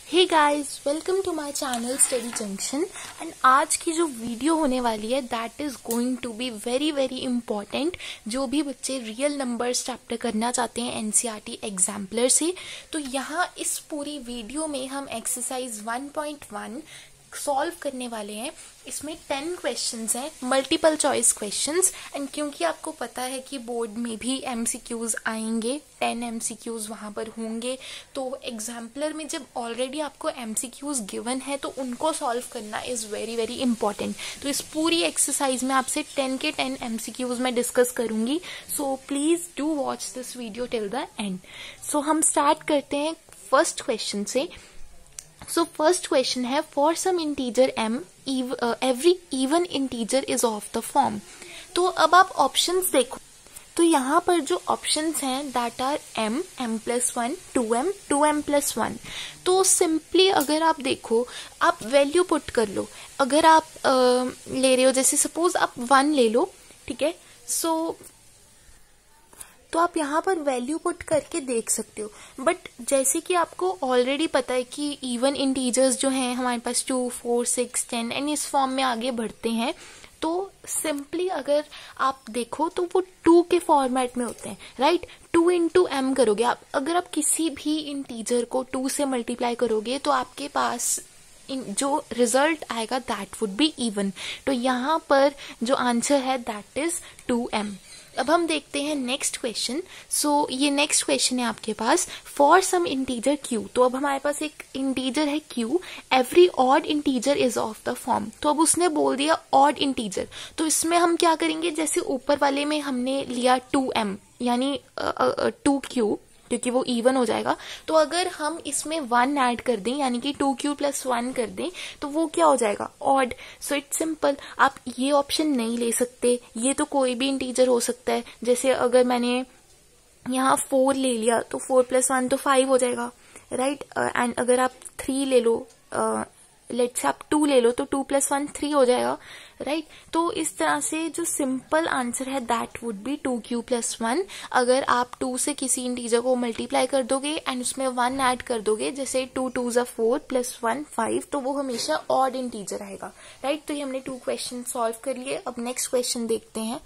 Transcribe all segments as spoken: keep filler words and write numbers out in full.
Hey guys, welcome to my channel study junction. And आज की जो वीडियो होने वाली है that is going to be very very important. जो भी बच्चे रियल नंबर्स चैप्टर करना चाहते हैं एनसीईआरटी एग्जाम्पलर से, तो यहाँ इस पूरी वीडियो में हम exercise one point one solve करने वाले हैं। इसमें टेन क्वेश्चंस हैं, मल्टीपल चॉइस क्वेश्चंस। एंड क्योंकि आपको पता है कि बोर्ड में भी एमसीक्यूज आएंगे, टेन एमसीक्यूज वहां पर होंगे, तो एग्जाम्पलर में जब ऑलरेडी आपको एमसीक्यूज गिवन है तो उनको सॉल्व करना इज वेरी वेरी इंपॉर्टेंट। तो इस पूरी एक्सरसाइज में आपसे टेन के टेन एमसीक्यूज मैं डिस्कस करूंगी, so please do watch this video till the end. So हम स्टार्ट करते हैं फर्स्ट क्वेश्चन से। सो फर्स्ट क्वेश्चन है, for some integer m every even integer is of the form. तो अब आप ऑप्शंस देखो, तो यहाँ पर जो ऑप्शंस हैं that are m, m plus one, two m, two m plus one. तो सिंपली अगर आप देखो, आप वैल्यू पुट कर लो। अगर आप आ, ले रहे हो, जैसे सपोज आप वन ले लो, ठीक है, सो तो आप यहाँ पर वैल्यू पुट करके देख सकते हो। बट जैसे कि आपको ऑलरेडी पता है कि इवन इंटीजर्स जो हैं हमारे पास two, four, six, ten and इस फॉर्म में आगे बढ़ते हैं, तो सिंपली अगर आप देखो तो वो टू के फॉर्मेट में होते हैं, राइट। टू इंटू एम करोगे आप, अगर आप किसी भी इंटीजर को टू से मल्टीप्लाई करोगे तो आपके पास जो रिजल्ट आएगा दैट वुड बी इवन। तो यहाँ पर जो आंसर है दैट इज टू एम। अब हम देखते हैं नेक्स्ट क्वेश्चन। सो ये नेक्स्ट क्वेश्चन है आपके पास, फॉर सम इंटीजर क्यू। तो अब हमारे पास एक इंटीजर है q, every odd integer is of the form. तो अब उसने बोल दिया ऑड इंटीजर, तो इसमें हम क्या करेंगे, जैसे ऊपर वाले में हमने लिया टू एम यानी टू क्यू, क्योंकि वो इवन हो जाएगा। तो अगर हम इसमें वन ऐड कर दें यानी कि टू क्यू प्लस वन कर दें तो वो क्या हो जाएगा, ऑड। So it's simple. आप ये ऑप्शन नहीं ले सकते, ये तो कोई भी इंटीजर हो सकता है। जैसे अगर मैंने यहाँ फोर ले लिया तो फोर प्लस वन तो फाइव हो जाएगा, राइट। एंड uh, अगर आप थ्री ले लो, लेट्स से आप टू ले लो, तो टू प्लस वन थ्री हो जाएगा, राइट right? तो इस तरह से जो सिंपल आंसर है that would be two q plus one. अगर आप टू से किसी इंटीजर को मल्टीप्लाई कर दोगे एंड उसमें वन ऐड कर दोगे, जैसे टू टू जा फोर प्लस वन फाइव, तो वो हमेशा ऑड इंटीजर आएगा, राइट right? तो ये हमने टू क्वेश्चन सॉल्व कर लिए। अब नेक्स्ट क्वेश्चन देखते हैं।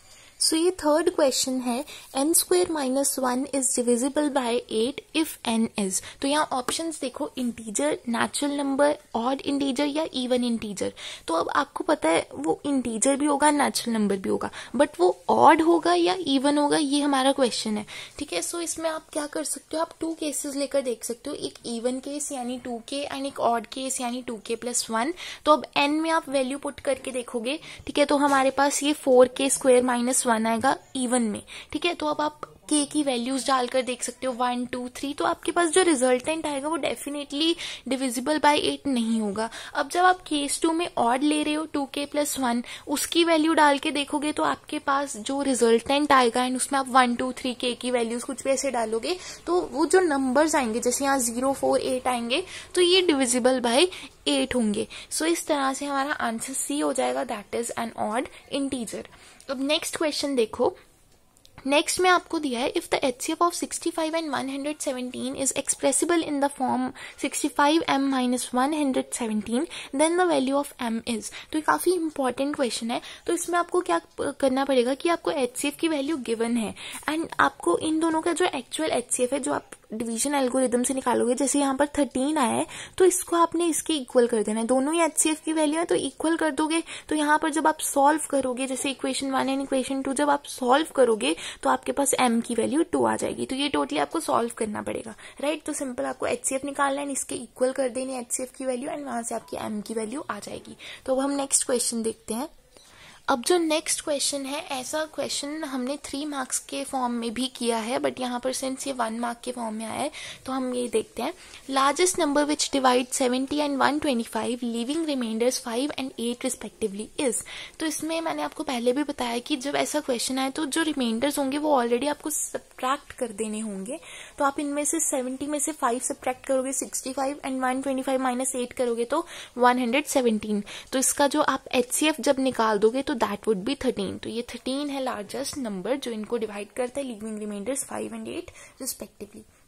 सो so, ये थर्ड क्वेश्चन है, n square minus one is divisible by eight if n is. तो यहाँ ऑप्शंस देखो, integer, natural number, odd integer या इवन इंटीजर। तो अब आपको पता है वो इंटीजर भी होगा, नेचुरल नंबर भी होगा, बट वो ऑड होगा या इवन होगा, ये हमारा क्वेश्चन है, ठीक है। सो so, इसमें आप क्या कर सकते हो, आप टू केसेस लेकर देख सकते हो, एक इवन केस यानी टू के एंड एक ऑड केस यानी टू के प्लस वन। तो अब एन में आप वैल्यू पुट करके देखोगे, ठीक है, तो हमारे पास ये four k square minus one आएगा इवन में, ठीक है। तो अब आप के की वैल्यूज डालकर देख सकते हो, वन, टू, थ्री, तो आपके पास जो रिजल्टेंट आएगा वो डेफिनेटली डिविजिबल बाय एट नहीं होगा। अब जब आप केस टू में ऑड ले रहे हो, टू के प्लस वन, उसकी वैल्यू डाल के देखोगे तो आपके पास जो रिजल्टेंट आएगा एंड उसमें आप वन, टू, थ्री के की वैल्यूज कुछ भी ऐसे डालोगे, तो वो जो नंबर्स आएंगे, जैसे यहाँ जीरो, फोर, एट आएंगे, तो ये डिविजिबल बाय एट होंगे। सो so, इस तरह से हमारा आंसर सी हो जाएगा, that is an odd integer. अब नेक्स्ट क्वेश्चन देखो। नेक्स्ट में आपको दिया है, if the HCF of sixty five and one hundred seventeen is expressible in the form sixty five m minus one hundred seventeen, then the value of m is. तो ये काफी important question है। तो इसमें आपको क्या करना पड़ेगा कि आपको एचसीएफ की वैल्यू गिवन है एंड आपको इन दोनों का जो एक्चुअल एचसीएफ है, जो आप डिवीजन एल्गोरिथम से निकालोगे, जैसे यहाँ पर थर्टीन आया है तो इसको आपने इसके इक्वल कर देना है। दोनों ही एचसीएफ की वैल्यू है तो इक्वल कर दोगे। तो यहाँ पर जब आप सॉल्व करोगे, जैसे equation one and equation two जब आप सॉल्व करोगे तो आपके पास एम की वैल्यू टू आ जाएगी। तो ये टोटली आपको सॉल्व करना पड़ेगा, राइट। तो सिंपल आपको एचसीएफ निकालना है, इसके इक्वल कर देनी है एचसीएफ की वैल्यू एंड वहां से आपकी एम की वैल्यू आ जाएगी। तो अब हम नेक्स्ट क्वेश्चन देखते हैं। अब जो नेक्स्ट क्वेश्चन है, ऐसा क्वेश्चन हमने थ्री मार्क्स के फॉर्म में भी किया है, बट यहाँ पर सिंस ये वन मार्क के फॉर्म में आया है तो हम ये देखते हैं। Largest number which divide seventy and one twenty five, leaving reminders five and eight respectively is. तो इसमें मैंने आपको पहले भी बताया कि जब ऐसा क्वेश्चन आए तो जो रिमाइंडर्स होंगे वो ऑलरेडी आपको सब्ट्रैक्ट कर देने होंगे। तो आप इनमें से सेवेंटी में से फाइव सब्ट्रैक्ट करोगे, sixty five and one twenty five minus eight करोगे तो वन हंड्रेड सेवेंटीन। तो इसका जो आप एचसीएफ जब निकाल दोगे तो दैट वुड बी थर्टीन। तो ये थर्टीन है लार्जेस्ट नंबर जो इनको डिवाइड करता है, leaving reminders five and eight respectively.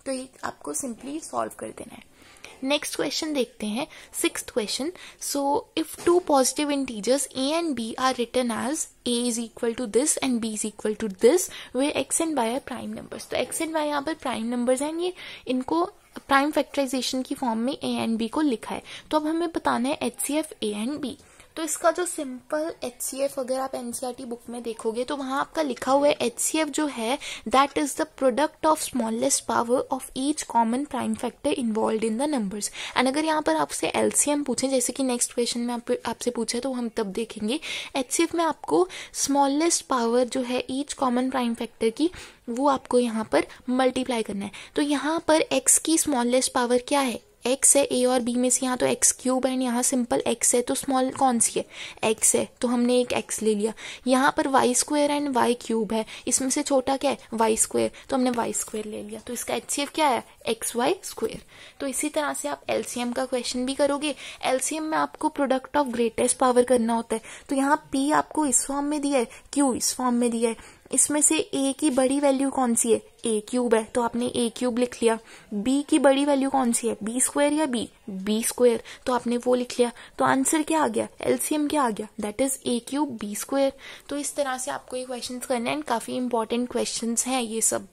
तो ये आपको सिंपली सॉल्व कर देना है। नेक्स्ट क्वेश्चन देखते हैं, sixth question. So if two positive integers a and b are written as a is equal to this and b is equal to this, where x and y are prime numbers. तो x and y यहाँ पर prime numbers हैं, ये इनको prime factorization की form में a and b को लिखा है। तो अब हमें बताना है H C F a and b। तो इसका जो सिंपल एच सी एफ अगर आप N C E R T book में देखोगे तो वहां आपका लिखा हुआ है एच सी एफ जो है that is the product of smallest power of each common prime factor involve in the numbers. And अगर यहाँ पर आपसे एल सी एम पूछे, जैसे कि नेक्स्ट क्वेश्चन में आप, आपसे पूछे तो हम तब देखेंगे, एच सी एफ में आपको स्मॉलेस्ट पावर जो है ईच कॉमन प्राइम फैक्टर की वो आपको यहाँ पर मल्टीप्लाई करना है। तो यहाँ पर x की स्मॉलेस्ट पावर क्या है, x है, a और b में से यहाँ तो x क्यूब है, यहाँ सिंपल x है, तो स्मॉल कौन सी है, x है, तो हमने एक x ले लिया। यहाँ पर y square and y cube है, इसमें से छोटा क्या है y स्क्वायर, तो हमने y स्क्वायर ले लिया। तो इसका एच सी एफ क्या है, एक्स वाई स्क्वायर। तो इसी तरह से आप एल सी एम का क्वेश्चन भी करोगे। एल सी एम में आपको प्रोडक्ट ऑफ ग्रेटेस्ट पावर करना होता है। तो यहाँ p आपको इस फॉर्म में दिया है, q इस फॉर्म में दिया है, इसमें से a की बड़ी वैल्यू कौन सी है, a क्यूब है, तो आपने a क्यूब लिख लिया। b की बड़ी वैल्यू कौन सी है, b स्क्वायर या b, b स्क्वायर, तो आपने वो लिख लिया। तो आंसर क्या आ गया, एलसीएम क्या आ गया, that is a cube b square. तो इस तरह से आपको ये क्वेश्चंस करने हैं, काफी इंपॉर्टेंट क्वेश्चंस हैं ये सब।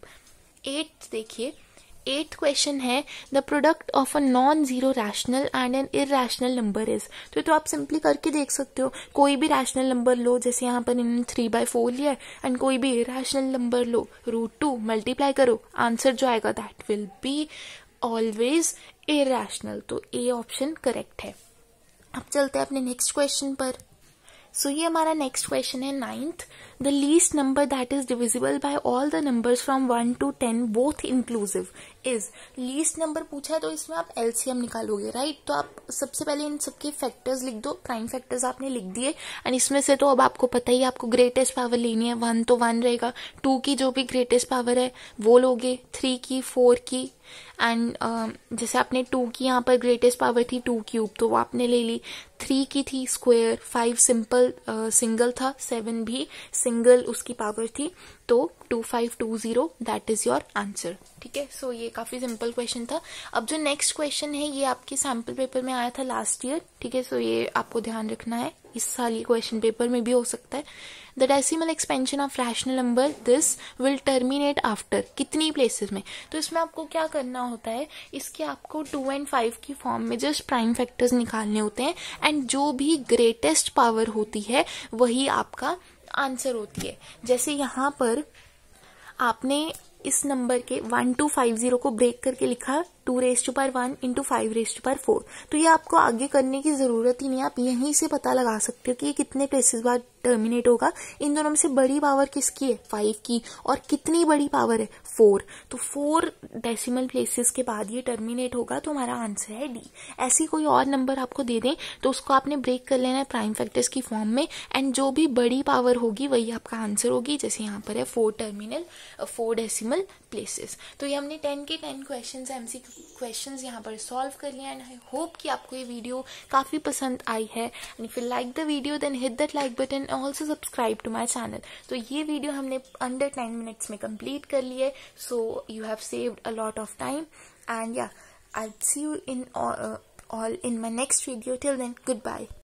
एट देखिए, एट क्वेश्चन है, the product of a non zero rational and an irrational number is. तो तो आप सिंपली करके देख सकते हो, कोई भी रैशनल नंबर लो, जैसे यहाँ पर इन्होंने थ्री बाय फोर लिया, एंड कोई भी इरैशनल नंबर लो, रूट टू मल्टीप्लाई करो, आंसर जो आएगा that will be always irrational. तो ए ऑप्शन करेक्ट है। अब चलते हैं अपने नेक्स्ट क्वेश्चन पर। सो so, ये हमारा नेक्स्ट क्वेश्चन है ninth, the least number that is divisible by all the numbers from one to ten both inclusive is. Least number पूछा है तो इसमें आप एलसीएम निकालोगे, राइट। तो आप सबसे पहले इन सबके फैक्टर्स लिख दो, प्राइम फैक्टर्स आपने लिख दिए, एंड इसमें से तो अब आपको पता ही, आपको ग्रेटेस्ट पावर लेनी है, वन तो वन रहेगा, टू की जो भी ग्रेटेस्ट पावर है वो लोगे, थ्री की, फोर की, एंड uh, जैसे आपने टू की यहाँ पर ग्रेटेस्ट पावर थी टू क्यूब, तो वो आपने ले ली, थ्री की थी स्क्वायर, फाइव सिंपल सिंगल था, सेवन भी सिंगल उसकी पावर थी, तो two five two zero that is your answer. ठीक है, सो ये काफी सिंपल क्वेश्चन था। अब जो नेक्स्ट क्वेश्चन है ये आपके सैम्पल पेपर में आया था लास्ट ईयर, ठीक है, सो ये आपको ध्यान रखना है, इस साल ये क्वेश्चन पेपर में भी हो सकता है। The decimal expansion of rational number this will terminate after कितनी प्लेसेस में। तो इसमें आपको क्या करना होता है, इसके आपको टू एंड फाइव की फॉर्म में जस्ट प्राइम फैक्टर्स निकालने होते हैं, एंड जो भी ग्रेटेस्ट पावर होती है वही आपका आंसर होती है। जैसे यहाँ पर आपने इस नंबर के वन टू फाइव जीरो को ब्रेक करके लिखा two raise to power one into five raise to power four, तो ये आपको आगे करने की जरूरत ही नहीं है, आप यहीं से पता लगा सकते हो कि ये कितने प्लेसेस बाद टर्मिनेट होगा। इन दोनों में से बड़ी पावर किसकी है, फाइव की, और कितनी बड़ी पावर है, फोर, तो फोर डेसिमल प्लेसेस के बाद ये टर्मिनेट होगा, तो हमारा आंसर है डी। ऐसी कोई और नंबर आपको दे दें तो उसको आपने ब्रेक कर लेना है प्राइम फैक्टर्स की फॉर्म में, एंड जो भी बड़ी पावर होगी वही आपका आंसर होगी। जैसे यहाँ पर है four terminal four decimal places. तो ये हमने टेन के टेन क्वेश्चन एमसीक्यू क्वेश्चंस यहाँ पर सॉल्व कर लिया, एंड आई होप कि आपको ये वीडियो काफी पसंद आई है, and if you like the video then hit that like button, also subscribe to my channel. तो ये वीडियो हमने अंडर टेन मिनट्स में कंप्लीट कर ली है, so you have saved a lot of time, and yeah I see you in all in my next video. Till then, good bye.